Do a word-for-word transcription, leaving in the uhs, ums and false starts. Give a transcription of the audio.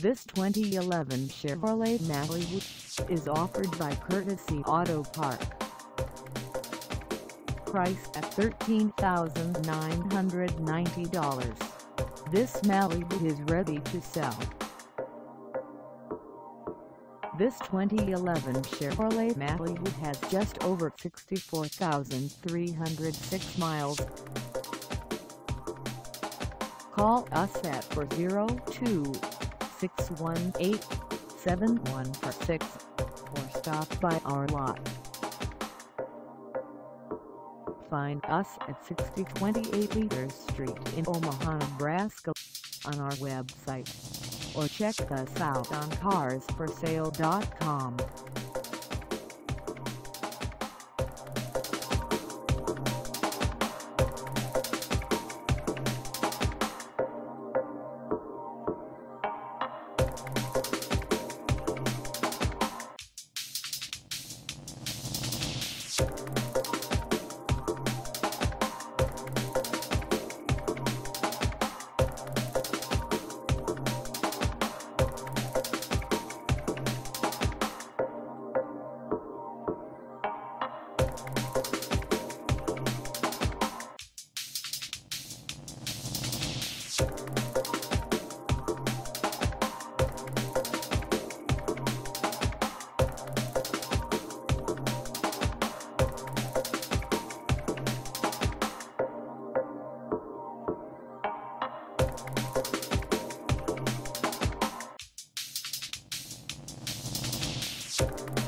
This twenty eleven Chevrolet Malibu is offered by Courtesy Auto Park. Price at thirteen thousand nine hundred ninety dollars. This Malibu is ready to sell. This twenty eleven Chevrolet Malibu has just over sixty-four thousand three hundred six miles. Call us at four oh two, six one eight, seven one four six or stop by our lot. Find us at sixty twenty-eight Leaders Street in Omaha, Nebraska on our website, or check us out on cars for sale dot com. You